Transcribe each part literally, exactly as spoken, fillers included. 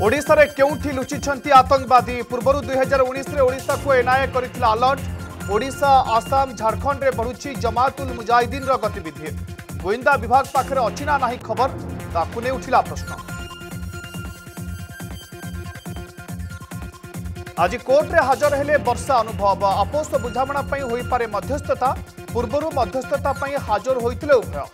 ओडिशा रे केउठी लुचिछंती आतंकवादी पूर्व दुई हजार उन्नीस ओडिशा को एनआईए करथिला अलर्ट। ओडिशा आसाम झारखंड रे बढ़ुची जमातुल मुजाहिदीन रो गतिविधि गोइंदा विभाग पाखरे अछि ना नाही खबर ताकु ने उठिला प्रश्न। आज कोर्ट रे हाजर हेले वर्षा अनुभव अपोष बुझामणा पई होई पारे मध्यस्थता पूर्वरु मध्यस्थता पई हाजर होइतिले उभय।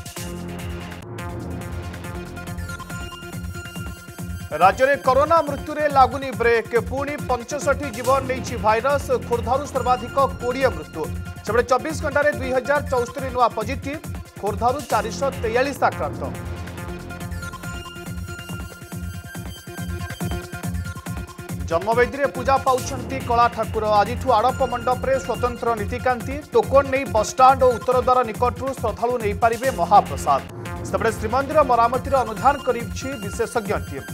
राज्य में कोरोना मृत्यु रे लागुनी ब्रेक पुणी पंचषठी जीवन नहीं भाइरस खोर्धारू सर्वाधिक कोड़े मृत्यु सेबड़े चौबीस घंटे दुई हजार चौस्तरी नुआ पॉजिटिव खोर्धारू चार सौ तेयालीस आक्रांत। जन्मवेदी पूजा पाउछंती कला ठाकुर आज आड़प मंडप रे स्वतंत्र नीतिकांति टोकन नहीं बसस्टाण्ड और उत्तर द्वार निकटू श्रद्धालु नहीं पारे महाप्रसाद सेबड़े श्रीमंदिर मरामतिर अनुधान कर विशेषज्ञ टीम।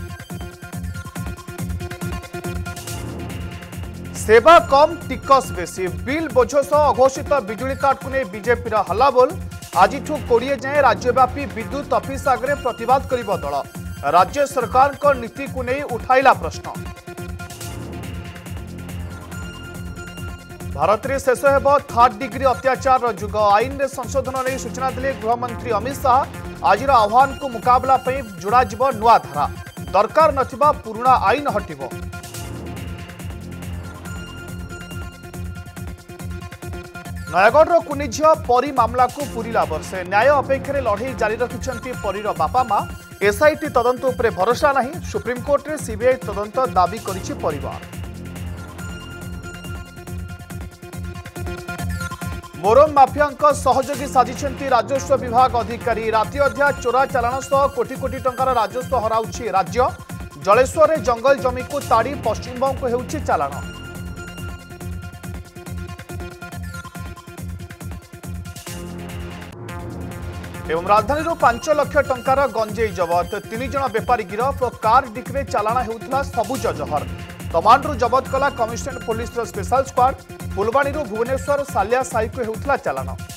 सेवा कम टिकस बेसी बिल बोझ सह अघोषित बिजुली काट को नहीं बीजेपी हल्लाबोल आज कोड़े जाए राज्यव्यापी विद्युत ऑफिस आगे प्रतिवाद कर दल राज्य सरकार को नीति को नहीं उठाइला प्रश्न। भारत में शेष हो थर्ड डिग्री अत्याचार जुग आईन रे संशोधन नहीं सूचना देले गृहमंत्री अमित शाह आज आह्वान को मुकाबला जोड़ा नुआ धारा दरकार नथिबा पुराना आईन हटिबो। नयगढ़ कुनी झील परी मामला को पूरीला वर्षे न्याय अपेक्षा लड़े जारी रखिंट परीर बापा मां एसआईटी तदंत उपरे भरोसा नहीं सुप्रीमकोर्ट रे सीबीआई तदंत दाबी करिछि परिवार। मोरम माफिया सहयोगी साजिशंती राजस्व विभाग अधिकारी राति अध्या चोरा चालाण सह कोटी कोटी टंकार राजस्व हराउछि राज्य जलेश्वर रे जंगल जमी को ताड़ी पश्चिमबंग को हेउछि चालाण। एवं राजधानी पांच लाख टंकार गंजेई जबत तीन जन बेपारी गिरफ और कार डिक्रे चालाण हेउथला सबुज जहर तमांडू जबत कला commissionerate police special squad Phulbani Bhubaneswar सालिया साई को हेउथला चालाण।